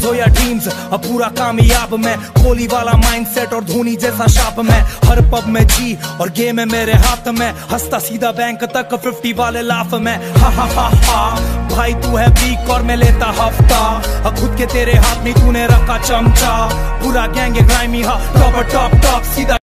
Dreams हो या dreams, अब पूरा कामयाब मैं, कोहली वाला माइंडसेट और धोनी जैसा शाप मैं, हर पब में जी और गेम है मेरे हाथ में, हंसता सीधा बैंक तक 50 वाले लाफ में। हा हा हा हा भाई तू है वीक और मैं लेता हफ्ता, खुद के तेरे हाथ में तूने रखा चमचा, पूरा गैंग ग्राइमी हा टॉप टॉप टॉप सीधा